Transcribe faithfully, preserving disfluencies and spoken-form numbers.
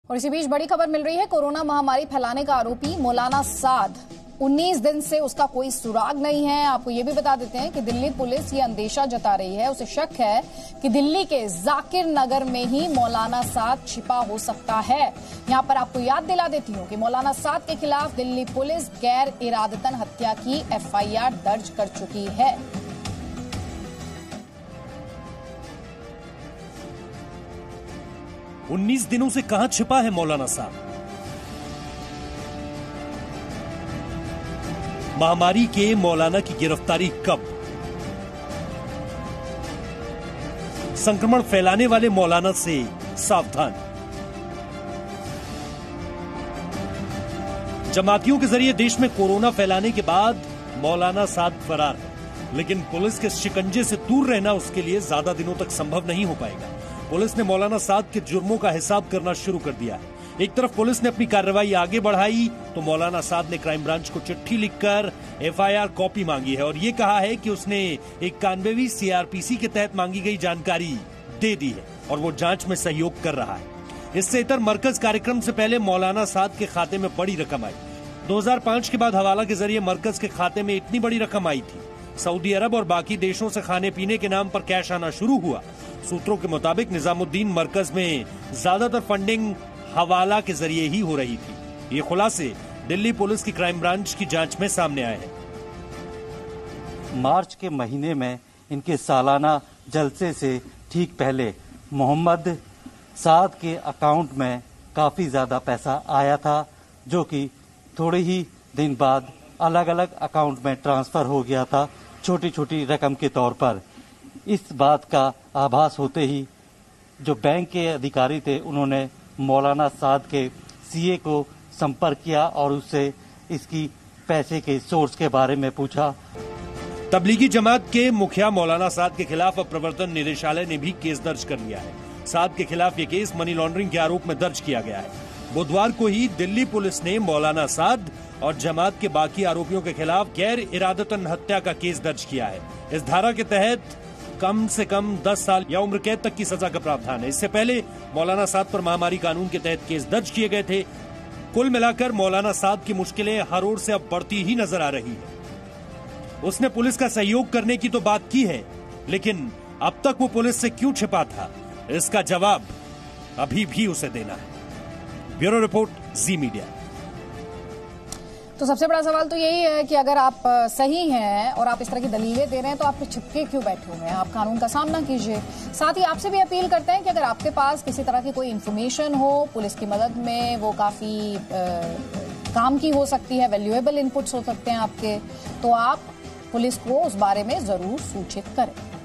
और इसी बीच बड़ी खबर मिल रही है। कोरोना महामारी फैलाने का आरोपी मौलाना साद, उन्नीस दिन से उसका कोई सुराग नहीं है। आपको ये भी बता देते हैं कि दिल्ली पुलिस ये अंदेशा जता रही है, उसे शक है कि दिल्ली के जाकिर नगर में ही मौलाना साद छिपा हो सकता है। यहां पर आपको याद दिला देती हूं कि मौलाना साद के खिलाफ दिल्ली पुलिस गैर इरादतन हत्या की एफ आई आर दर्ज कर चुकी है। उन्नीस दिनों से कहां छिपा है मौलाना साद? महामारी के मौलाना की गिरफ्तारी कब? संक्रमण फैलाने वाले मौलाना से सावधान। जमातियों के जरिए देश में कोरोना फैलाने के बाद मौलाना साद फरार है, लेकिन पुलिस के शिकंजे से दूर रहना उसके लिए ज्यादा दिनों तक संभव नहीं हो पाएगा। पुलिस ने मौलाना साद के जुर्मों का हिसाब करना शुरू कर दिया है। एक तरफ पुलिस ने अपनी कार्रवाई आगे बढ़ाई तो मौलाना साद ने क्राइम ब्रांच को चिट्ठी लिखकर एफ आई आर कॉपी मांगी है और ये कहा है कि उसने इक्यानवेवीं सी आर पी सी के तहत मांगी गई जानकारी दे दी है और वो जांच में सहयोग कर रहा है। इससे इतर मरकज कार्यक्रम से पहले मौलाना साद के खाते में बड़ी रकम आई। दो हज़ार पाँच के बाद हवाला के जरिए मरकज के खाते में इतनी बड़ी रकम आई थी। सऊदी अरब और बाकी देशों से खाने पीने के नाम पर कैश आना शुरू हुआ। सूत्रों के मुताबिक निजामुद्दीन मरकज में ज्यादातर फंडिंग हवाला के जरिए ही हो रही थी। ये खुलासे दिल्ली पुलिस की क्राइम ब्रांच की जांच में सामने आए हैं। मार्च के महीने में इनके सालाना जलसे से ठीक पहले मोहम्मद साद के अकाउंट में काफी ज्यादा पैसा आया था, जो कि थोड़े ही दिन बाद अलग अलग अकाउंट में ट्रांसफर हो गया था, छोटी छोटी रकम के तौर पर। इस बात का आभास होते ही जो बैंक के अधिकारी थे उन्होंने मौलाना साद के सी ए को संपर्क किया और उससे इसकी पैसे के सोर्स के बारे में पूछा। तबलीगी जमात के मुखिया मौलाना साद के खिलाफ अब प्रवर्तन निदेशालय ने भी केस दर्ज कर लिया है। साद के खिलाफ ये केस मनी लॉन्ड्रिंग के आरोप में दर्ज किया गया है। बुधवार को ही दिल्ली पुलिस ने मौलाना साद और जमात के बाकी आरोपियों के खिलाफ गैर इरादतन हत्या का केस दर्ज किया है। इस धारा के तहत कम से कम दस साल या उम्र कैद तक की सजा का प्रावधान है। इससे पहले मौलाना साद पर महामारी कानून के तहत केस दर्ज किए गए थे। कुल मिलाकर मौलाना साद की मुश्किलें हर ओर से अब बढ़ती ही नजर आ रही है। उसने पुलिस का सहयोग करने की तो बात की है, लेकिन अब तक वो पुलिस से क्यों छिपा था, इसका जवाब अभी भी उसे देना है। Bureau report, Zee media. तो सबसे बड़ा सवाल तो यही है कि अगर आप सही हैं और आप इस तरह की दलीलें दे रहे हैं तो आप फिर छिपके क्यों बैठे हुए हैं? आप कानून का सामना कीजिए। साथ ही आपसे भी अपील करते हैं कि अगर आपके पास किसी तरह की कोई इन्फॉर्मेशन हो पुलिस की मदद में, वो काफी आ, काम की हो सकती है, वैल्यूएबल इनपुट्स हो सकते हैं आपके, तो आप पुलिस को उस बारे में जरूर सूचित करें।